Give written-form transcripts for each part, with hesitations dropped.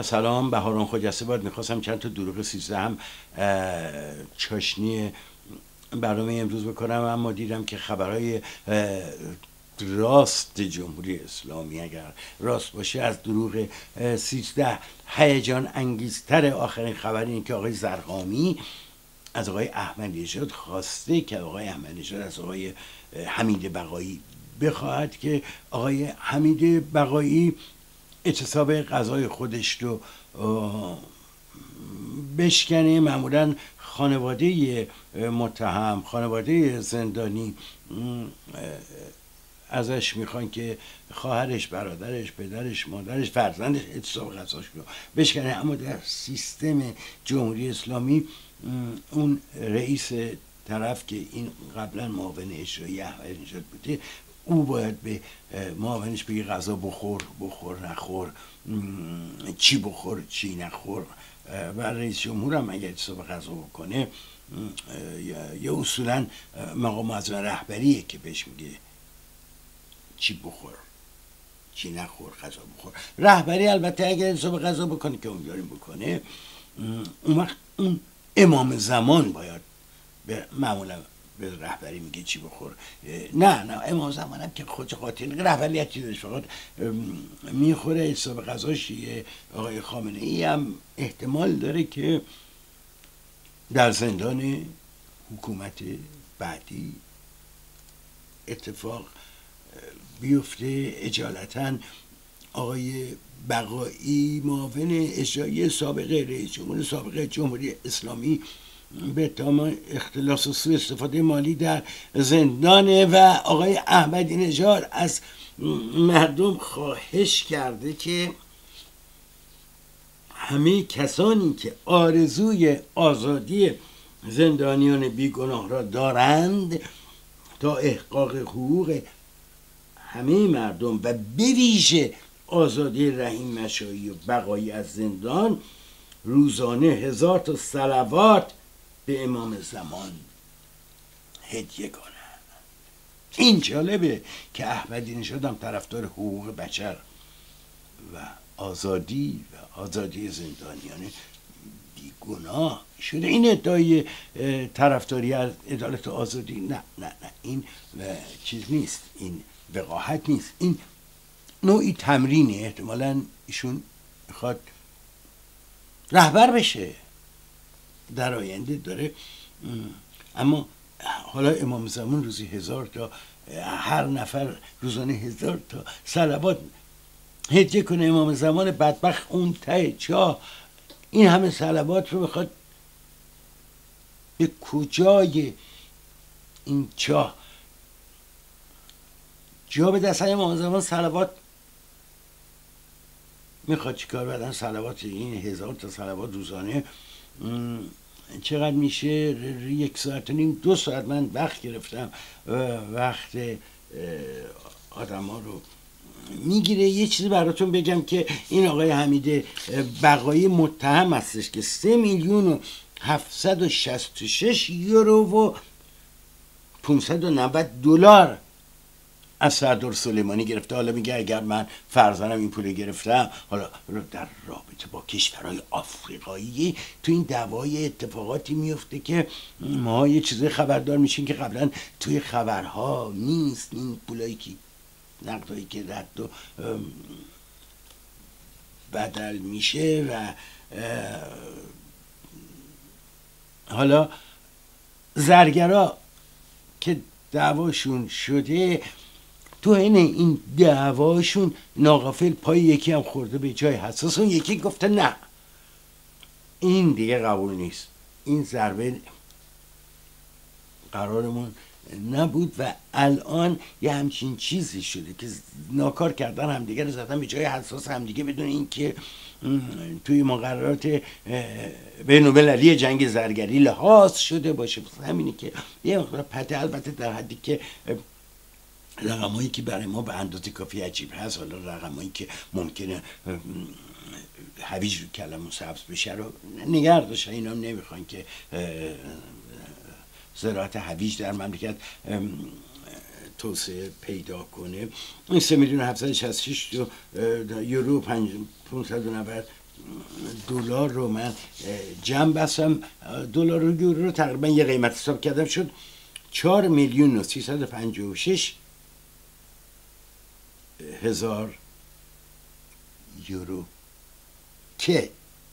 سلام، بهاران خجسته باد. میخواستم چند تا دروغ 13 هم چاشنی برنامه امروز بکنم، اما دیدم که خبرهای راست جمهوری اسلامی اگر راست باشه از دروغ 13 هیجان انگیزتر. آخرین خبر اینه که آقای زرقامی از آقای احمدی نژاد خواسته که آقای احمدی نژاد از آقای حمید بقایی بخواهد که آقای حمید بقایی اعتصاب غذای خودش رو بشکنه. معمولا خانواده متهم، خانواده زندانی ازش میخوان که خواهرش، برادرش، پدرش، مادرش، فرزندش اعتصاب غذاش رو بشکنه، اما در سیستم جمهوری اسلامی اون رئیس طرف که این قبلا معاون اجرایی احمدی نژاد بوده، او باید به معاونش بگه غذا بخور نخور، چی بخور چی نخور. و رئیس جمهور هم اگر اعتصاب غذا بکنه یا اصولا مقام معظم رهبریه که بهش میگه چی بخور چی نخور، غذا بخور. رهبری البته اگر اعتصاب غذا بکنه که امیدواریم بکنه، اون وقت اون امام زمان باید معمولا به رهبری میگه چی بخور. نه امام زمان هم که خود قاتل رهبریتی داشت، فقط میخوره اعتصاب غذاش. آقای خامنه ای هم احتمال داره که در زندان حکومت بعدی اتفاق بیفته. اجالتا آقای بقایی معاون اجرایی سابقه رئیس جمهور سابقه جمهوری اسلامی به اتهام اختلاس و سوء استفاده مالی در زندانه و آقای احمدی نژاد از مردم خواهش کرده که همه کسانی که آرزوی آزادی زندانیان بیگناه را دارند تا احقاق حقوق همه مردم و بویژه آزادی رحیم مشایی و بقایی از زندان روزانه 1000 تا صلوات به امام زمان هدیه کنند. این جالبه که احمدی نژاد هم طرفدار حقوق بشر و آزادی زندانیان بیگناه شده. این ادعای طرفداری از عدالت و آزادی نه این چیز نیست، این وقاحت نیست، این نوعی تمرینه. احتمالاً ایشون میخواد رهبر بشه در آینده داره. اما حالا امام زمان روزی 1000 تا، هر نفر روزانه 1000 تا صلوات هدیه کنه. امام زمان بدبخت اون ته چاه این همه صلوات رو بخواد به کجای این چاه جا به دست امام زمان صلوات میخواد چیکار بدن؟ صلوات این 1000 تا صلوات روزانه چقدر میشه؟ 1 ساعت و نیم 2 ساعت من وقت گرفتم، وقت آدم ها رو میگیره. یه چیزی براتون بگم که این آقای حمید بقایی متهم هستش که 3,766 یورو و 590 دلار از سردار سلیمانی گرفته. حالا میگه اگر من فرزانم این پول گرفتم، حالا در رابطه با کشورهای آفریقایی تو این دعوای اتفاقاتی میفته که ما یه چیزی خبردار میشین که قبلا توی خبرها نیست. این پولایی که نقدایی که رد و بدل میشه و حالا زرگرا که دعواشون شده، تو این دعواشون ناغافل پای یکی هم خورده به جای حساس، اون یکی گفته نه این دیگه قبول نیست، این ضربه قرارمون نبود. و الان یه همچین چیزی شده که ناکار کردن همدیگه رو زدن به جای حساس همدیگه بدون اینکه توی مقررات بین‌المللی جنگ زرگری لحاظ شده باشه. همینی که یه مقدار پته، البته در حدی که رقمایی که برای ما به اندازه کافی عجیب هست. حالا رقمایی که ممکنه هویج رو کلمون سبز بشه رو نگه داشتن. اینا هم نمیخوان که زراعت هویج در مملکت توسعه پیدا کنه. این 3,766,000 یورو 590 دلار رو من جمع بستم، دلار و یورو رو تقریبا یه قیمت حساب کردم، شد 4,356,000 یورو که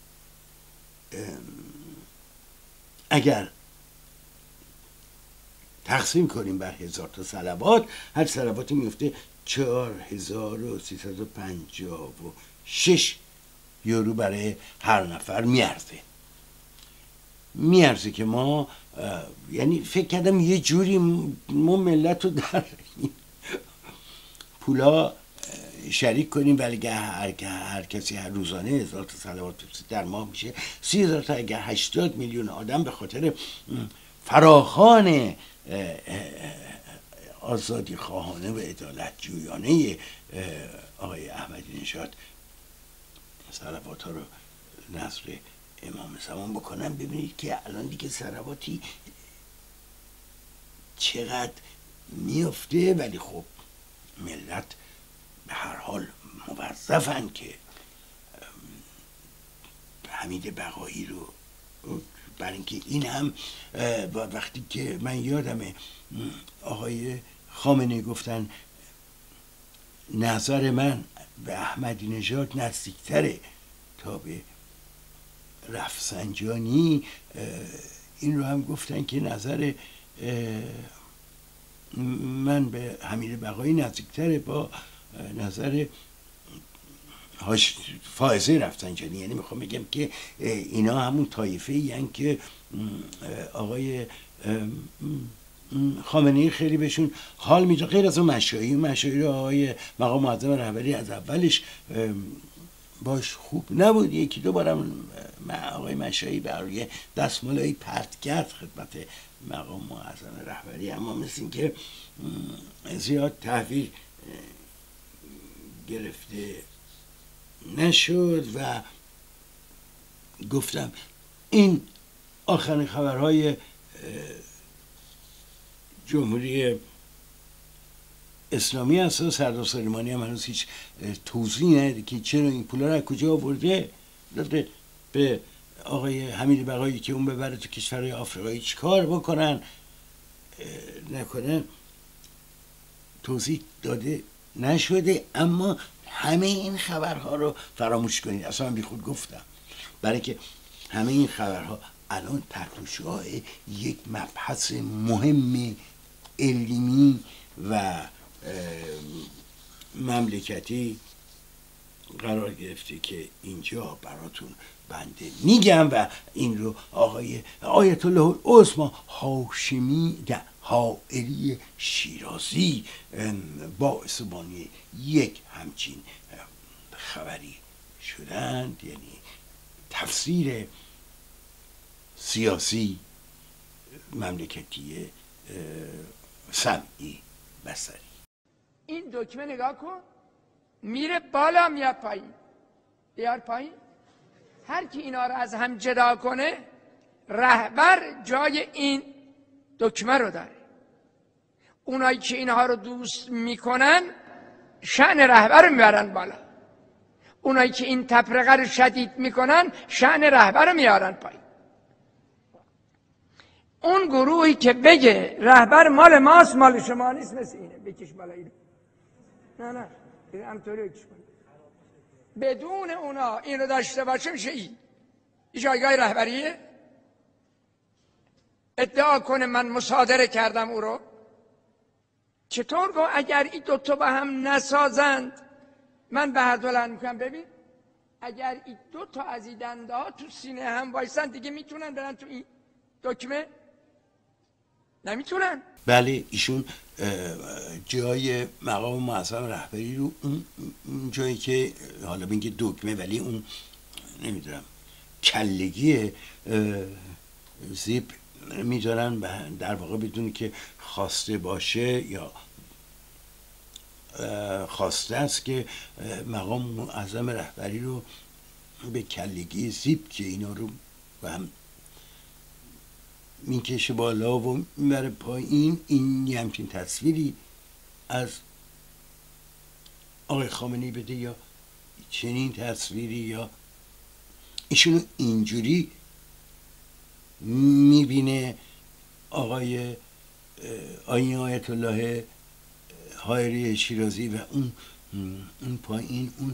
اگر تقسیم کنیم بر 1000 تا صلوات، هر صلواتی میفته 4,356 یورو برای هر نفر میارزه که ما یعنی فکر کردم یه جوری ما ملت رو در پولا شریک کنیم، ولی هر کسی هر روزانه 1000 تا صلوات در ماه میشه 30,000 تا. اگر 80 میلیون آدم به خاطر فراخوان آزادی خواهانه و عدالت جویانه آقای احمدی نژاد صلوات ها رو نذر امام زمان بکنن، ببینید که الان دیگه صلواتی چقدر میفته. ولی خب ملت به هر حال موظفن که حمید بقایی رو، برای اینکه این هم وقتی که من یادمه آقای خامنه‌ای گفتن نظر من به احمدی نژاد نزدیکتره تا به رفسنجانی، این رو هم گفتن که نظر من به حمید بقایی نزدیکتره با نظر فائزه رفسنجانی. یعنی میخوام بگم که اینا همون طایفه این که آقای خامنه‌ای خیلی بهشون حال میده، غیر از اون مشاهیر آقای مقام معظم رهبری از اولش باش خوب نبود. یکی دو بارم آقای مشاهیر برای دستمالایی پرت کرد خدمت مقام معظم رهبری، اما مثل این که زیاد تحویل گرفته نشد. و گفتم این آخرین خبرهای جمهوری اسلامی هست و سردار سلیمانی هم هنوز هیچ توضیحی نداده که چرا این پولا رو از کجا آورده، داده به آقای حمید بقایی که اون ببره تو کشورهای آفریقایی چیکار بکنن نکنن، توضیح داده نشده. اما همه این خبرها رو فراموش کنید، اصلا من بیخود گفتم، برای که همه این خبرها الان تحت شعاع یک مبحث مهم علمی و مملکتی قرار گرفته که اینجا براتون بنده میگم. و این رو آقای آیت الله العظمی هاشمی حائری شیرازی باعث بانی یک همچین خبری شدند، یعنی تفسیر سیاسی مملکتی سمعی بصری. این دکمه نگاه کن، میره بالا میاد پایین، بیار پایین. هر کی اینا رو از هم جدا کنه، رهبر جای این دکمه رو داره. اونایی که اینها رو دوست میکنن شأن رهبر رو میبرن بالا، اونایی که این تفرقه رو شدید میکنن شأن رهبر رو میارن پایین. اون گروهی که بگه رهبر مال ماست مال شما نیست، مثل اینه بکش بالا اینو، نه همطوری بکش بالا. بدون اونا این رو داشته باشه میشه این جایگاه رهبریه. ادعا کنه من مصادره کردم او رو، چطور گو اگر این دوتا با هم نسازند من به حد بلند میکنم. ببین اگر این دوتا از این دنده ها تو سینه هم وایسن دیگه میتونن برن تو این دکمه؟ نمیتونن. بله ایشون جای مقام معظم رهبری رو اون جایی که حالا میگه دکمه ولی اون نمیدونم کلگی زیپ میذارن در واقع بدون که خواسته باشه یا خواسته است که مقام معظم رهبری رو به کلگی زیپ که اینا رو به هم میکشه بالا و میبره پایین. این یه همچین تصویری از آقای خامنه‌ای بده یا چنین تصویری یا ایشونو اینجوری میبینه آقای آیین آیت الله حائری شیرازی و اون پایین اون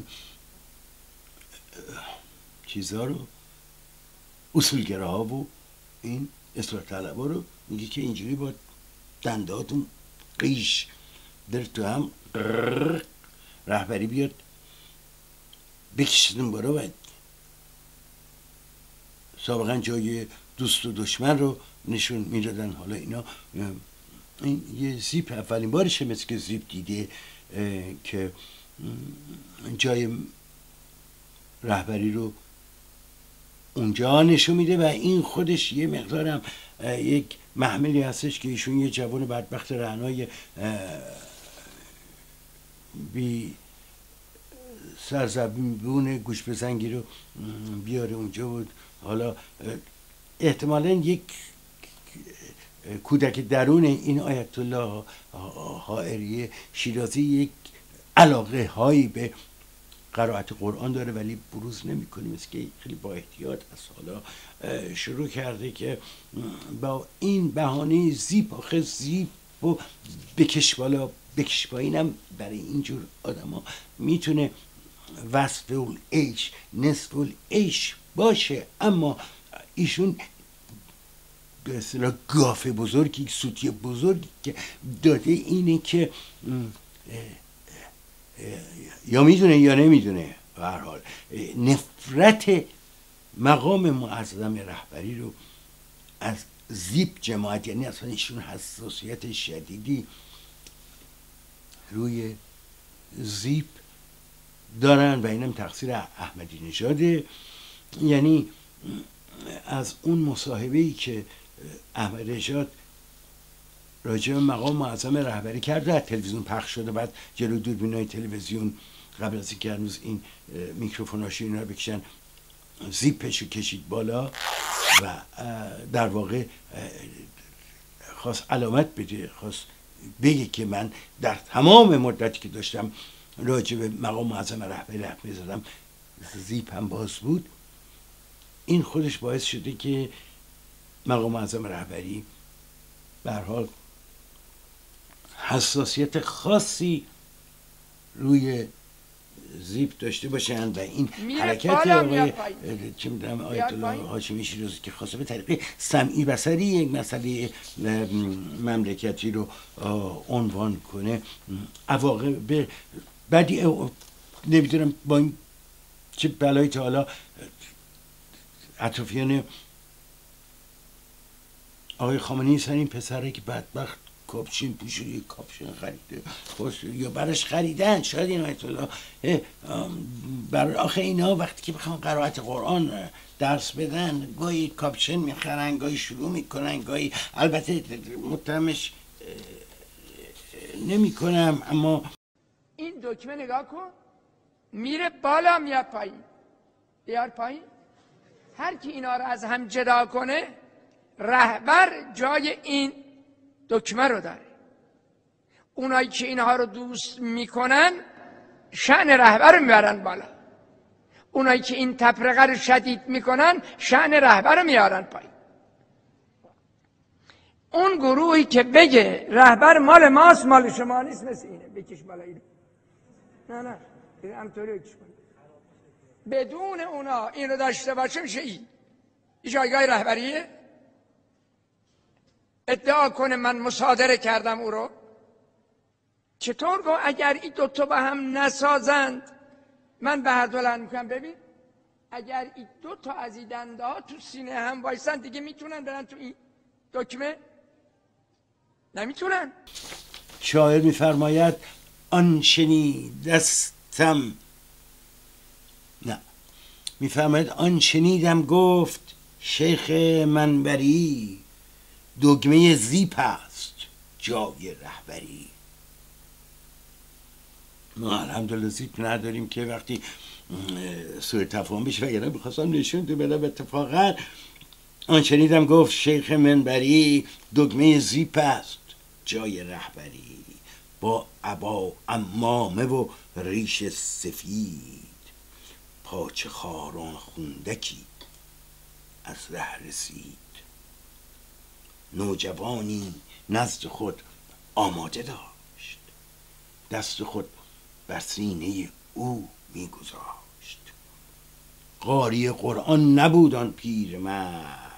چیزا رو، اصولگراها و این اصلاح طلبا رو، میگه که اینجوری با دنداتون قیش در تو هم رهبری بیاد بکشیدون برو و سابقا جای دوست و دشمن رو نشون میدادن. حالا اینا این یه زیپ اولین بارشه مثل که زیپ دیده که جای رهبری رو اونجا نشون میده و این خودش یه مقدارم یک محملی هستش که ایشون یه جوان بدبخت رعنای بی سرزبون گوش بزنگی رو بیاره اونجا بود. حالا احتمالاً یک کودک درون این آیت الله حائری شیرازی یک علاقه هایی به قرائت قرآن داره ولی بروز نمی‌کنه، مثل که خیلی با احتیاط از حالا شروع کرده که با این بهانه زیپ، آخه زیپ و بکش بالا بکش پایینم برای اینجور آدم ها میتونه وصف العیش نصف العیش باشه، اما ایشون به اصطلاح گاف بزرگی، سوتی بزرگی که داده اینه که یا میدونه یا نمیدونه، به هر حال نفرت مقام معظم رهبری رو از زیپ جماعت، یعنی اصلا ایشون حساسیت شدیدی روی زیپ دارن و اینم تقصیر احمدی نژاده. یعنی از اون مصاحبه‌ای که احمدی نژاد راجع به مقام معظم رهبری کرده از تلویزیون پخش شده، بعد جلو دوربینای تلویزیون قبل از اینکه هنوز این میکروفوناشو اینا رو بکشن زیپشو کشید بالا و در واقع خواست علامت بده، خواست بگه که من در تمام مدتی که داشتم راجع به مقام معظم رهبری حرف می‌زدم زیپ هم باز بود. این خودش باعث شده که مقام معظم رهبری به هر حال حساسیت خاصی روی زیپ داشته باشن و این حرکت آقای چه می‌دونم آیت الله هاشمی شیرازی که خواسته به طریق سمعی بصری یک مسئله مملکتی رو عنوان کنه، عواقب بعدی نمیدونم با این چه بلایی تا حالا اطرافیان آقای خامنه‌ای سر این پسره که بدبخت کاپشن پوشید، یک کاپشن خریده یا برش خریدن، شاید این آیت الله برای آخه اینا وقتی که بخوام قرائت قرآن درس بدن گاهی کاپشن میخرن، گاهی شروع میکنن، گاهی البته متهمش نمی کنم، اما این دکمه نگاه کن میره بالا میاد پایین، بیار پایین. هر کی اینا رو از هم جدا کنه رهبر جای این دکمه رو داره. اونایی که اینها رو دوست میکنن شأن رهبر رو میبرن بالا، اونایی که این تفرقه رو شدید میکنن شأن رهبر رو میارن پایین. اون گروهی که بگه رهبر مال ماست مال شما نیست مثل اینه، بکش بالا اینو، نه همطوری بکش بالا. بدون اونا این رو داشته باشه میشه این جایگاه رهبریه. ادعا کنه من مصادره کردم او رو، چطور گو اگر این دوتا با هم نسازند من به هر بلند میکنم. ببین اگر این دوتا از این دنده ها تو سینه هم وایسن دیگه میتونن برن تو این دکمه؟ نمیتونن. شاعر میفرماید آن شنیدستم، نه میفرماید آن شنیدم گفت شیخ منبری دگمه زیپ است جای رهبری. ما الحمدلله زیپ نداریم که وقتی سوء تفاهم بشه، وگرنه بخواستم نشون بدم اتفاقا آن شنیدم گفت شیخ منبری دگمه زیپ است جای رهبری، با عبا عمامه و ریش سفید پاچه خاران خوندکی از ره رسید. نوجوانی نزد خود آماده داشت، دست خود بر سینه او میگذاشت. قاری قرآن نبود آن پیرمرد،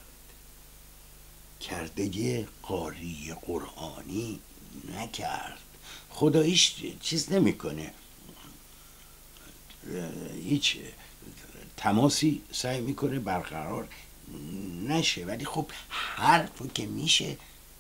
کرده قاری قرآنی نکرد. خداییش چیز نمیکنه، هیچ تماسی سعی میکنه برقرار نشه، ولی خب حرفو که میشه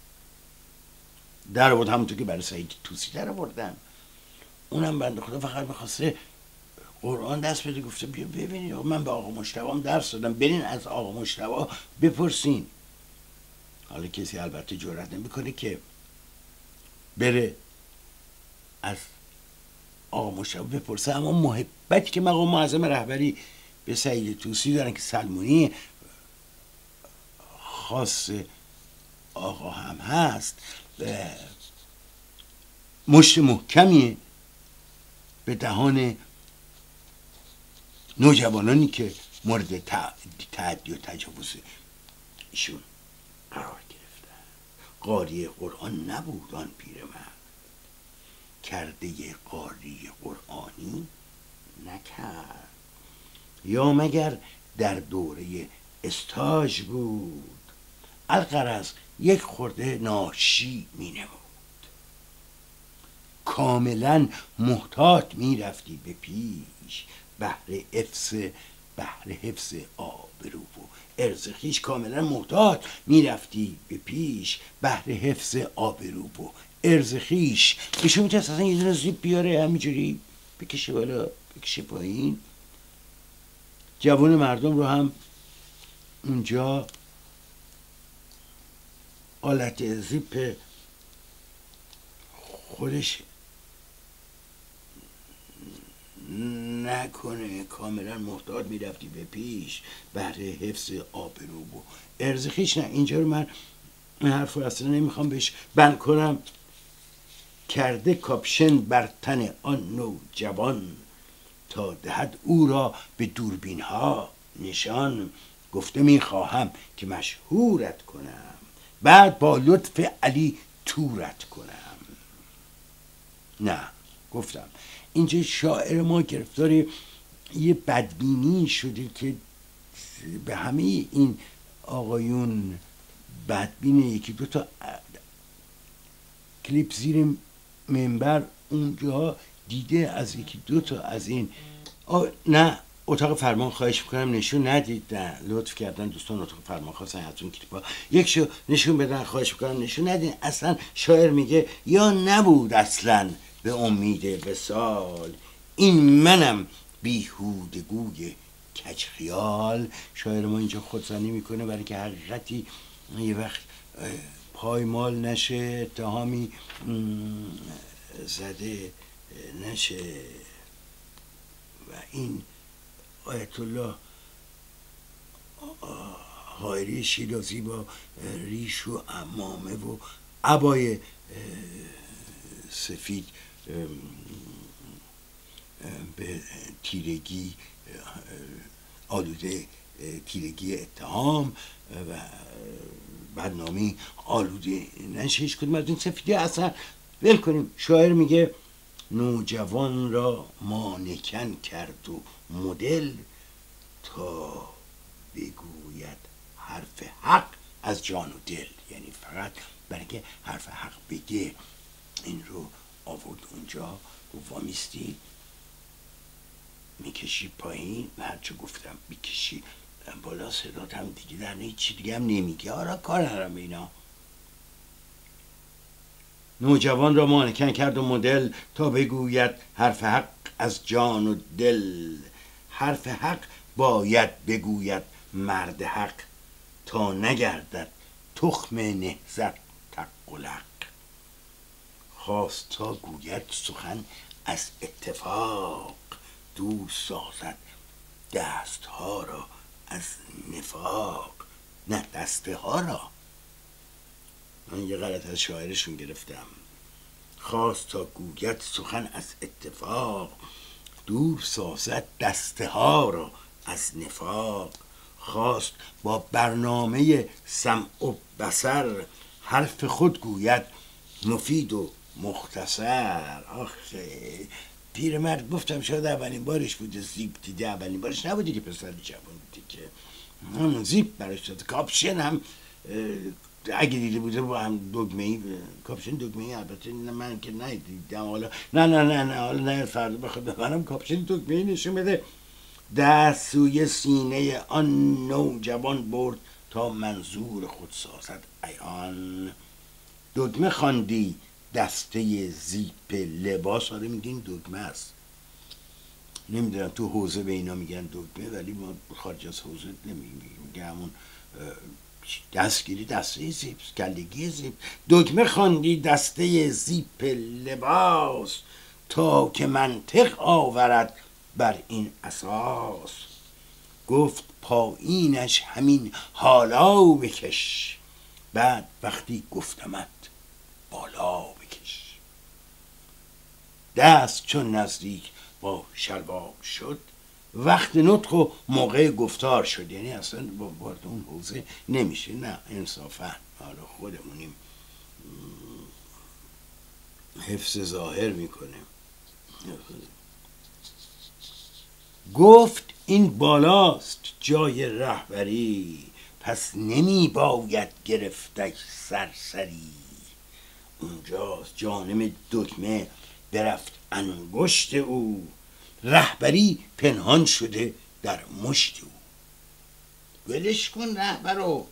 در آورد، همونطور که برای سعید توسی در آوردن. اونم بنده خدا فقط میخواسته قرآن دست بده، گفته بیا ببینید من به آقا مجتبی هم درس دادم، برین از آقا مجتبی بپرسین. حالا کسی البته جرئت نمیکنه که بره از آقا مجتبی بپرسه، اما محبتی که مقام معظم رهبری به سعید توسی دارن که سلمونی خاص آقا هم هست، مشت محکمی به دهان نوجوانانی که مورد تعدی و تجاوز ایشون قرار گرفتن. قاری قرآن نبود آن پیرمرد، کرده قاری قرآنی نکرد. یا مگر در دوره استاژ بود، الغرض یک خورده ناشی می نمود. کاملا محتاط می رفتی به پیش بهر حفظ آبرو و ارز خویش. کاملا محتاط می رفتی به پیش بهر حفظ آبرو و ارز خویش. ایشون میتونست اصلا یه دونه زیب بیاره همینجوری بکشه بالا بکشه پایین، جوان مردم رو هم اونجا آلت زیپ خودش نکنه. کاملا محتاط میرفتی به پیش بهر حفظ آبرو و ارز خویش. نه، اینجا رو من این حرف رو اصلا نمیخوام بهش بند کنم. کرده کاپشن بر تن آن نوجوان، تا دهد او را به دوربین ها نشان. گفته میخواهم که مشهورت کنم، بعد با لطف علی تورت کنم. نه، گفتم اینجا شاعر ما گرفتار یه بدبینی شده که به همه این آقایون بدبینه. یکی دو تا کلیپ زیر منبر اونجا دیده از یکی دو تا از این نه، اتاق فرمان خواهش میکنم نشون ندید. نه، لطف کردن دوستان اتاق فرمان خواستن حتون کلیپا یکشو نشون بدن، خواهش میکنم نشون ندید. اصلا شاعر میگه یا نبود اصلا به امید وصال، این منم بیهودگوی کج خیال. شاعر ما اینجا خودزنی میکنه برای که حقیقتی یه وقت پایمال نشه، اتهامی زده نشه. و این آیت الله حائری شیرازی با ریش و عمامه و عبای سفید به تیرگی آلوده، تیرگی اتهام و بدنامی آلوده نشه. هیچ کدوم از این سفیدی اصلا ول کنیم. شاعر میگه نوجوان را مانکن کرد و مدل، تا بگوید حرف حق از جان و دل. یعنی فقط برای که حرف حق بگه این رو آورد اونجا. وامیستی میکشی پایین و هرچه گفتم میکشی بالا، صدات هم دیگه در هیچی دیگه هم نمیگه. آره کار ندارم اینا. نوجوان را مانکن کرد و مدل، تا بگوید حرف حق از جان و دل. حرف حق باید بگوید مرد حق، تا نگردد تخم نهضت تقلق. خواست تا گوید سخن از اتفاق، دوست سازد دستها را از نفاق. نه، دسته ها را. من یه غلط از شاعرشون گرفتم. خواست تا گوید سخن از اتفاق، دور سازد دسته ها را از نفاق. خواست با برنامه سمع و بصر حرف خود گوید مفید و مختصر. آخه پیرمرد گفتم شاید اولین بارش بوده زیپ دیده، اولین بارش نبوده که پسر جوان دیده که همون زیپ براش داده. کاپشن هم اگه دیده بوده با هم دگمه‌ای، کاپشن دگمه‌ای البته من که ندیدم. حالا نه حالا نه فردا بخواد به منم کاپشن دگمه‌ای نشون بده. دست سوی سینه آن نوجوان برد تا منظور خود سازد عیان. دگمه خواندی دسته زیپ لباس. آره میگین دگمه است، نمیدونم تو حوزه به اینا میگن دگمه ولی ما خارج از حوزه نمیگیم، میگه همون دستگیری دسته زیپ، کلگی زیپ. دگمه خواندی دسته زیپ لباس تا که منطق آورد بر این اساس. گفت پایینش همین حالا بکش، بعد وقتی گفتمت بالا بکش. دست چون نزدیک با شلوار شد، وقت نطق و موقع گفتار شد. یعنی اصلا وارد اون حوزه نمیشه. نه انصافا حالا خودمونیم حفظ ظاهر میکنه. گفت این بالاست جای رهبری، پس نمی باید گرفتش سرسری. اونجاست جانب دگمه برفت انگشت او، رهبری پنهان شده در مشت او. ولش کن رهبرو.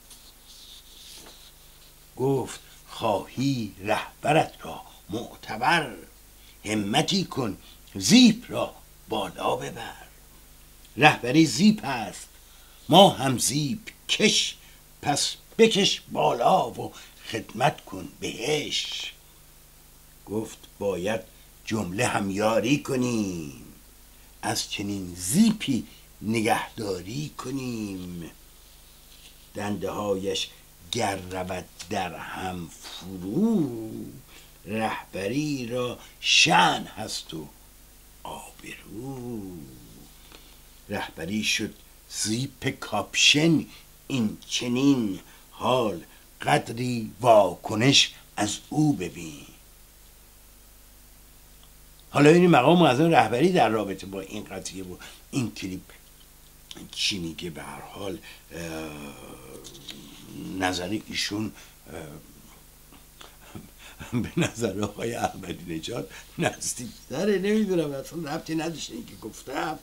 گفت خواهی رهبرت را معتبر، همتی کن زیپ را بالا ببر. رهبری زیپ است ما هم زیپ کش، پس بکش بالا و خدمت کن بهش. گفت باید جمله همیاری کنیم، از چنین زیپی نگهداری کنیم. دنده هایش گر رود در هم فرو، رهبری را شأن هست و آبرو. رهبری شد زیپ کاپشن این چنین، حال قدری واکنش از او ببین. حالا این مقام معظم رهبری در رابطه با این قضیه و این کلیپ چی میگه؟ به هر حال نظر ایشون به نظر آقای احمدی نژاد نزدیک‌تره. نمیدونم اصلا ربطی نداشته این که گفتم.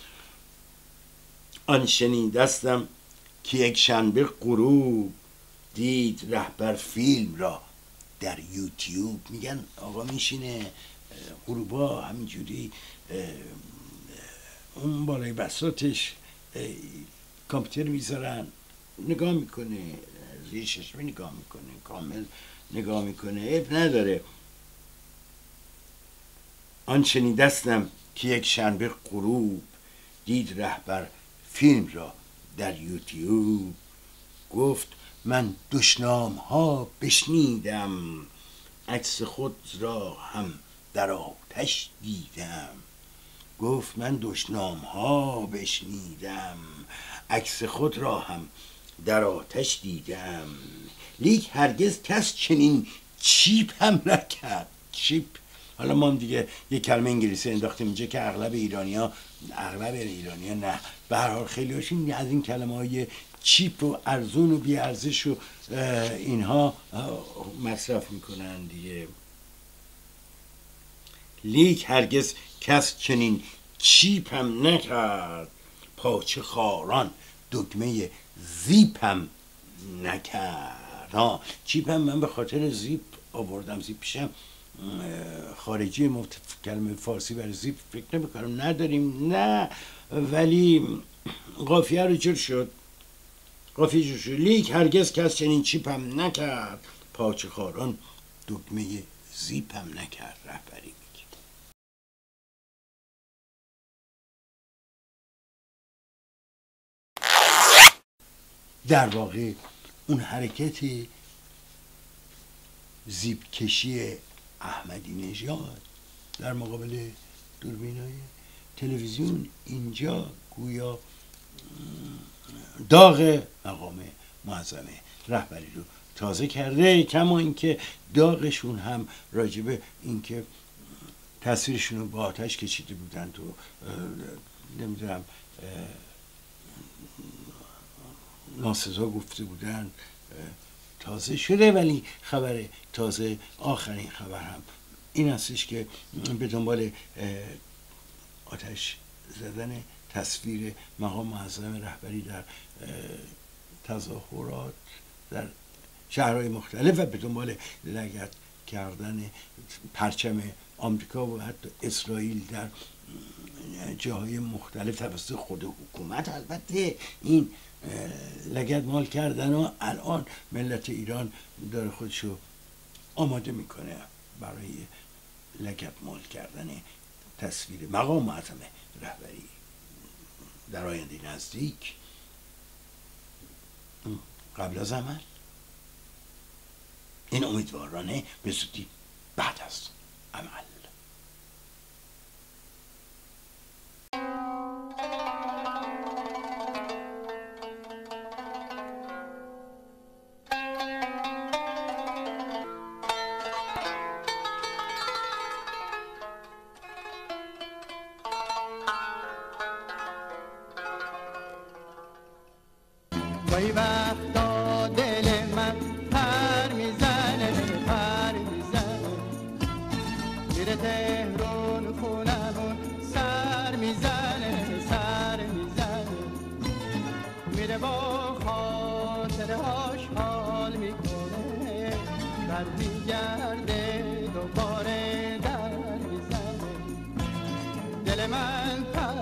آن شنیدستم که یک شنبه غروب، دید رهبر فیلم را در یوتیوب. میگن آقا میشینه غروبا همینجوری اون بالای بساطش کامپیوتر میذارن، نگاه میکنه، زیر چشمه نگاه میکنه، کامل نگاه میکنه، عیب نداره. آن شنیدستم که یک شنبه غروب، دید رهبر فیلم را در یوتیوب. گفت من دشنام ها بشنیدم، عکس خود را هم در آتش دیدم. گفت من دشنام ها بشنیدم، عکس خود را هم در آتش دیدم. لیک هرگز کس چنین چیپ هم نکرد. چیپ، حالا ما هم دیگه یه کلمه انگلیسی انداختیم اینجا که اغلب ایرانیا نه، به هر حال خیلی هاشون از این کلمه های چیپ و ارزون و بی ارزش و اینها مصرف میکنن دیگه. لیک هرگز کس چنین چیپ هم نکرد، پاچه خاران دگمه زیپ هم نکرد. چیپ هم من به خاطر زیپ آوردم، زیپ پیشم خارجی کلمه فارسی برای زیپ فکر نمی کنم نداریم، نه، ولی قافیه رو جور شد. لیک هرگز کس چنین چیپ هم نکرد، پاچه خاران دگمه زیپ هم نکرد. رهبری میگه. در واقع اون حرکت زیپ کشی احمدی نژاد در مقابل دوربینای تلویزیون اینجا گویا داغ مقام معظم رهبری رو تازه کرده، کما اینکه داغشون هم راجبه اینکه تصویرشون رو با آتش کشیده بودن تو نمیدونم ناسزا گفته بودن تازه شده. ولی خبر تازه، آخرین خبر هم این هستش که به دنبال آتش زدن تصویر مقام معظم رهبری در تظاهرات در شهرهای مختلف و به دنبال لگد کردن پرچم آمریکا و حتی اسرائیل در جاهای مختلف توسط خود حکومت. البته این لگد مال کردن و الان ملت ایران داره خودشو آماده میکنه برای لگد مال کردن تصویر مقام معظم رهبری در آینده نزدیک قبل از عمل. این امیدوارانه به زودی بعد از عمل. وای وقتا دل من پر میزنه میره تهران خونمون سر میزنه میره با خاطرهاش حال میکنه بر میگرده دوباره در میزنه دل من پر